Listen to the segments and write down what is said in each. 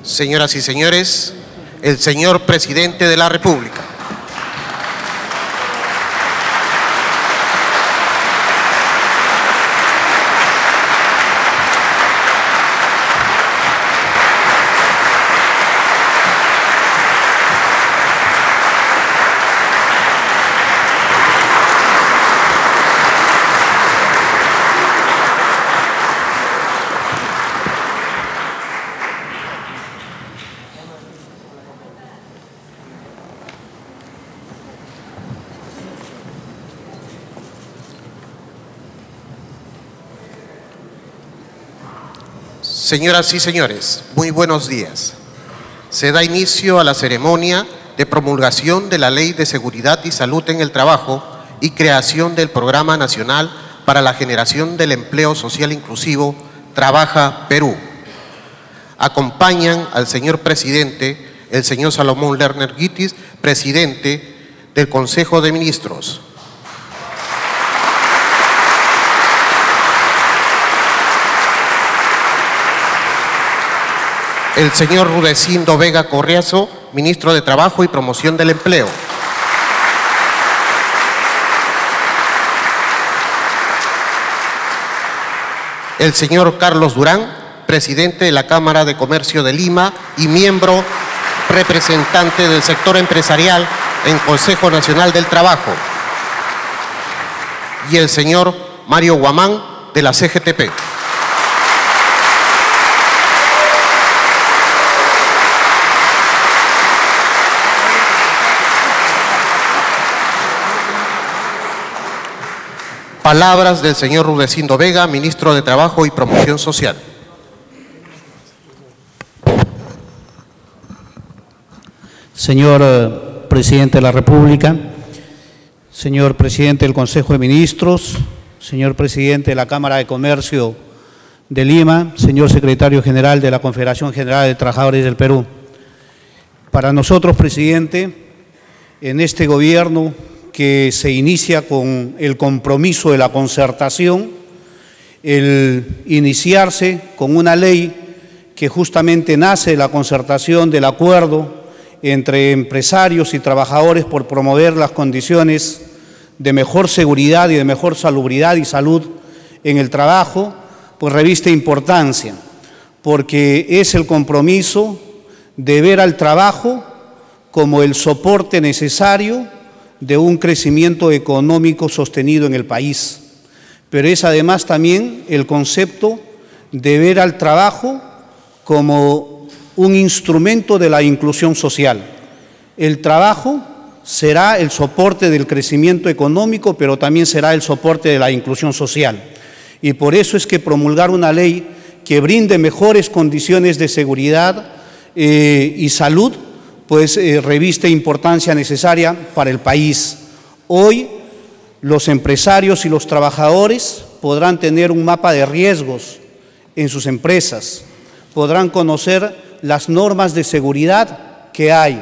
Señoras y señores, el señor Presidente de la República. Señoras y señores, muy buenos días. Se da inicio a la ceremonia de promulgación de la Ley de Seguridad y Salud en el Trabajo y creación del Programa Nacional para la Generación del Empleo Social Inclusivo, Trabaja Perú. Acompañan al señor Presidente, el señor Salomón Lerner Guitis, Presidente del Consejo de Ministros. El señor Rudecindo Vega Correazo, Ministro de Trabajo y Promoción del Empleo. El señor Carlos Durán, Presidente de la Cámara de Comercio de Lima y miembro representante del sector empresarial en Consejo Nacional del Trabajo. Y el señor Mario Guamán, de la CGTP. Palabras del señor Rudecindo Vega, Ministro de Trabajo y Promoción Social. Señor Presidente de la República, señor Presidente del Consejo de Ministros, señor Presidente de la Cámara de Comercio de Lima, señor Secretario General de la Confederación General de Trabajadores del Perú. Para nosotros, Presidente, en este gobierno que se inicia con el compromiso de la concertación, el iniciarse con una ley que justamente nace de la concertación, del acuerdo entre empresarios y trabajadores por promover las condiciones de mejor seguridad y de mejor salubridad y salud en el trabajo, pues reviste importancia, porque es el compromiso de ver al trabajo como el soporte necesario de un crecimiento económico sostenido en el país, pero es además también el concepto de ver al trabajo como un instrumento de la inclusión social. El trabajo será el soporte del crecimiento económico, pero también será el soporte de la inclusión social. Y por eso es que promulgar una ley que brinde mejores condiciones de seguridad y salud, pues reviste importancia necesaria para el país. Hoy los empresarios y los trabajadores podrán tener un mapa de riesgos en sus empresas, podrán conocer las normas de seguridad que hay.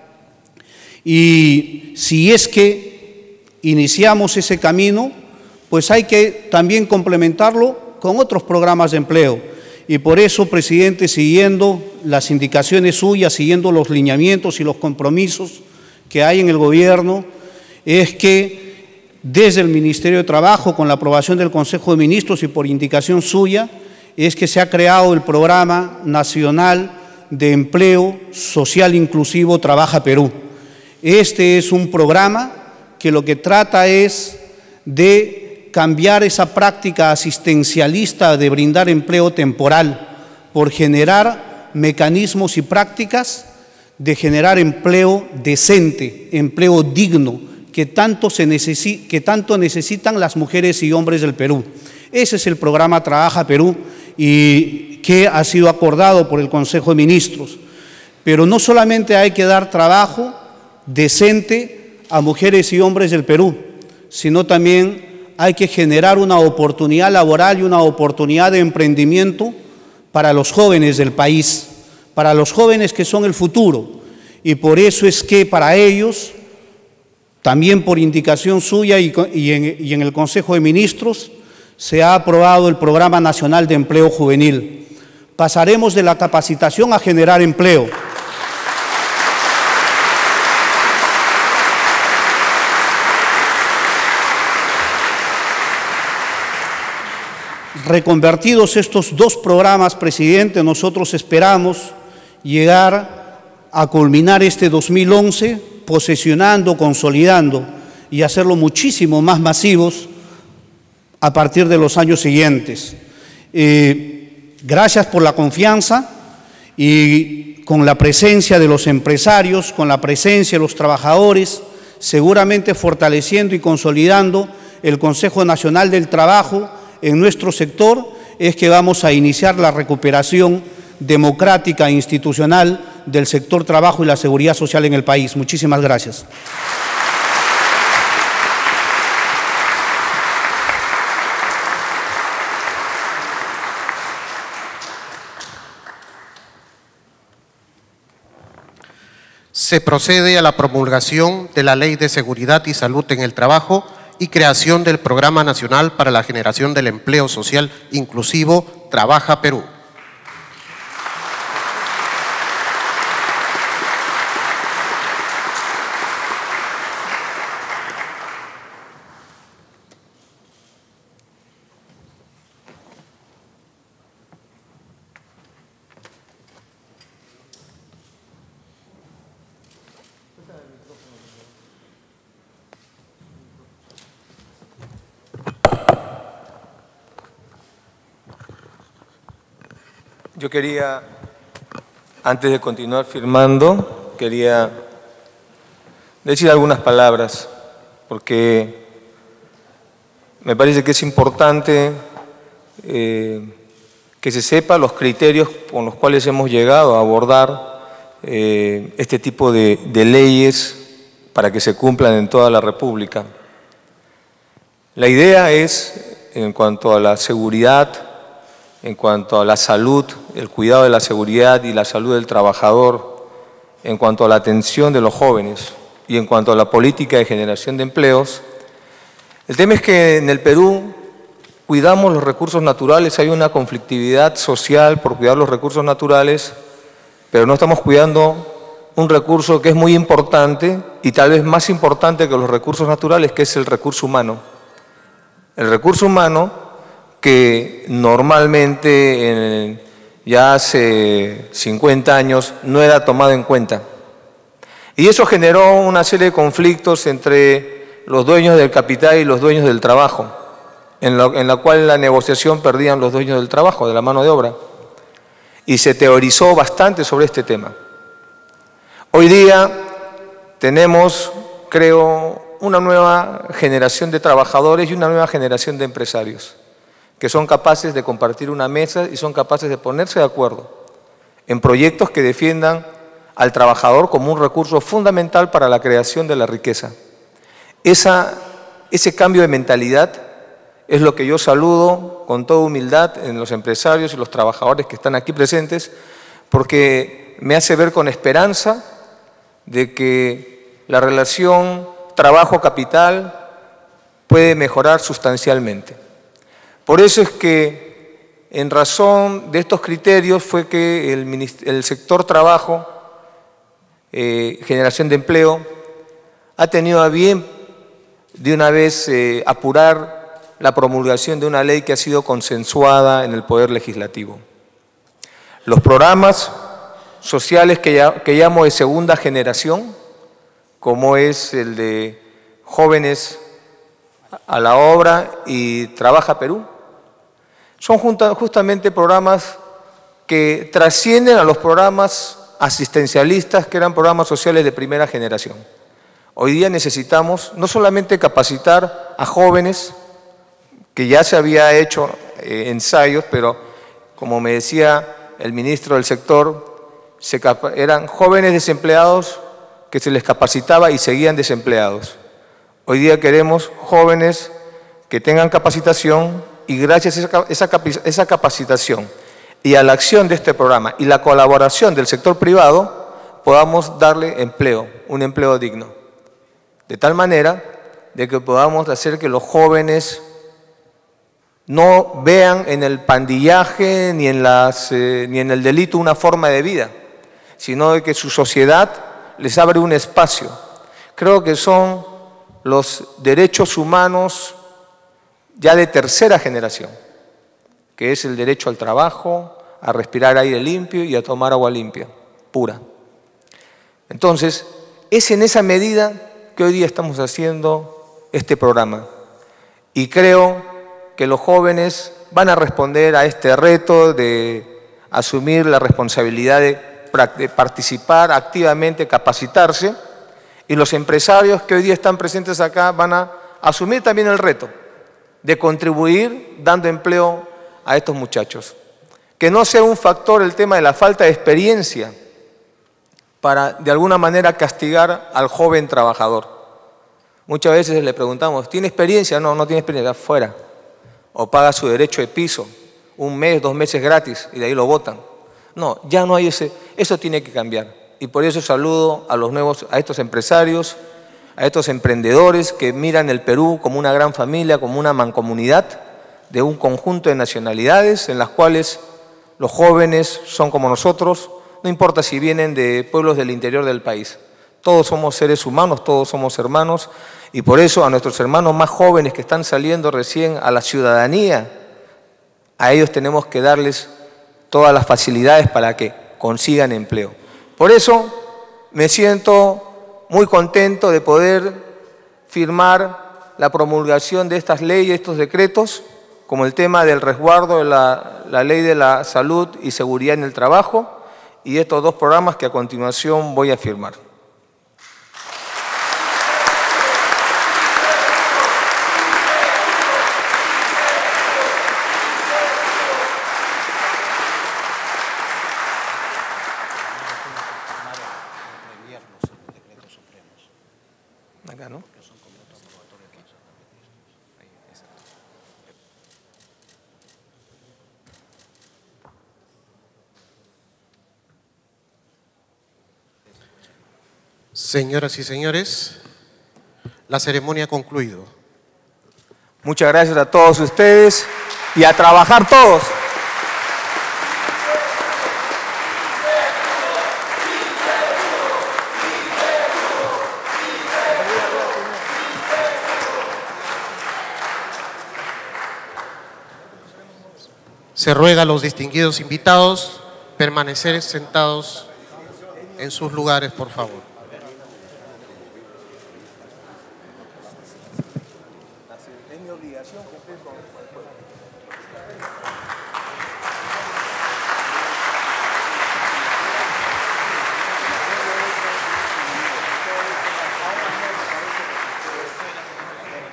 Y si es que iniciamos ese camino, pues hay que también complementarlo con otros programas de empleo. Y por eso, Presidente, siguiendo las indicaciones suyas, siguiendo los lineamientos y los compromisos que hay en el gobierno, es que desde el Ministerio de Trabajo, con la aprobación del Consejo de Ministros y por indicación suya, es que se ha creado el Programa Nacional de Empleo Social Inclusivo Trabaja Perú. Este es un programa que lo que trata es de cambiar esa práctica asistencialista de brindar empleo temporal por generar mecanismos y prácticas de generar empleo decente, empleo digno, que tanto necesitan las mujeres y hombres del Perú. Ese es el programa Trabaja Perú y que ha sido acordado por el Consejo de Ministros. Pero no solamente hay que dar trabajo decente a mujeres y hombres del Perú, sino también hay que generar una oportunidad laboral y una oportunidad de emprendimiento para los jóvenes del país, para los jóvenes que son el futuro. Y por eso es que para ellos, también por indicación suya y en el Consejo de Ministros, se ha aprobado el Programa Nacional de Empleo Juvenil, Pasaremos de la capacitación a generar empleo. Reconvertidos estos dos programas, presidente, nosotros esperamos llegar a culminar este 2011 posesionando, consolidando y hacerlo muchísimo más masivos a partir de los años siguientes. Gracias por la confianza y con la presencia de los empresarios, con la presencia de los trabajadores, seguramente fortaleciendo y consolidando el Consejo Nacional del Trabajo en nuestro sector, es que vamos a iniciar la recuperación democrática e institucional del sector trabajo y la seguridad social en el país. Muchísimas gracias. Se procede a la promulgación de la Ley de Seguridad y Salud en el Trabajo y creación del Programa Nacional para la Generación del Empleo Social Inclusivo Trabaja Perú. Yo quería, antes de continuar firmando, quería decir algunas palabras, porque me parece que es importante que se sepa los criterios con los cuales hemos llegado a abordar este tipo de leyes para que se cumplan en toda la República. La idea es, en cuanto a la seguridad, en cuanto a la salud, el cuidado de la seguridad y la salud del trabajador, en cuanto a la atención de los jóvenes y en cuanto a la política de generación de empleos, el tema es que en el Perú cuidamos los recursos naturales, hay una conflictividad social por cuidar los recursos naturales, pero no estamos cuidando un recurso que es muy importante y tal vez más importante que los recursos naturales, que es el recurso humano. El recurso humano que normalmente ya hace 50 años no era tomado en cuenta. Y eso generó una serie de conflictos entre los dueños del capital y los dueños del trabajo, en la cual la negociación perdían los dueños del trabajo, de la mano de obra. Y se teorizó bastante sobre este tema. Hoy día tenemos, creo, una nueva generación de trabajadores y una nueva generación de empresarios que son capaces de compartir una mesa y son capaces de ponerse de acuerdo en proyectos que defiendan al trabajador como un recurso fundamental para la creación de la riqueza. Ese cambio de mentalidad es lo que yo saludo con toda humildad en los empresarios y los trabajadores que están aquí presentes, porque me hace ver con esperanza de que la relación trabajo-capital puede mejorar sustancialmente. Por eso es que, en razón de estos criterios, fue que el sector trabajo, generación de empleo, ha tenido a bien de una vez apurar la promulgación de una ley que ha sido consensuada en el Poder Legislativo. Los programas sociales que llamo de segunda generación, como es el de Jóvenes a la Obra y Trabaja Perú, son justamente programas que trascienden a los programas asistencialistas, que eran programas sociales de primera generación. Hoy día necesitamos no solamente capacitar a jóvenes, que ya se había hecho ensayos, pero como me decía el ministro del sector, eran jóvenes desempleados que se les capacitaba y seguían desempleados. Hoy día queremos jóvenes que tengan capacitación y gracias a esa capacitación y a la acción de este programa y la colaboración del sector privado, podamos darle empleo, un empleo digno. De tal manera de que podamos hacer que los jóvenes no vean en el pandillaje ni en el delito una forma de vida, sino de que su sociedad les abre un espacio. Creo que son los derechos humanos ya de tercera generación, que es el derecho al trabajo, a respirar aire limpio y a tomar agua limpia, pura. Entonces, es en esa medida que hoy día estamos haciendo este programa. Y creo que los jóvenes van a responder a este reto de asumir la responsabilidad de participar activamente, capacitarse, y los empresarios que hoy día están presentes acá van a asumir también el reto de contribuir dando empleo a estos muchachos. Que no sea un factor el tema de la falta de experiencia para de alguna manera castigar al joven trabajador. Muchas veces le preguntamos, ¿tiene experiencia? No, no tiene experiencia, fuera. O paga su derecho de piso, 1 mes, 2 meses gratis, y de ahí lo botan. No, ya no hay eso tiene que cambiar. Y por eso saludo a estos empresarios, a estos emprendedores que miran el Perú como una gran familia, como una mancomunidad de un conjunto de nacionalidades en las cuales los jóvenes son como nosotros, no importa si vienen de pueblos del interior del país. Todos somos seres humanos, todos somos hermanos, y por eso a nuestros hermanos más jóvenes que están saliendo recién a la ciudadanía, a ellos tenemos que darles todas las facilidades para que consigan empleo. Por eso me siento muy contento de poder firmar la promulgación de estas leyes, estos decretos, como el tema del resguardo de la ley de la salud y seguridad en el trabajo, y estos 2 programas que a continuación voy a firmar. Acá, ¿no? Señoras y señores, la ceremonia ha concluido. Muchas gracias a todos ustedes y a trabajar todos. Se ruega a los distinguidos invitados permanecer sentados en sus lugares, por favor.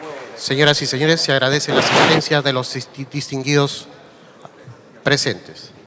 Señoras y señores, se agradece la asistencia de los distinguidos presentes.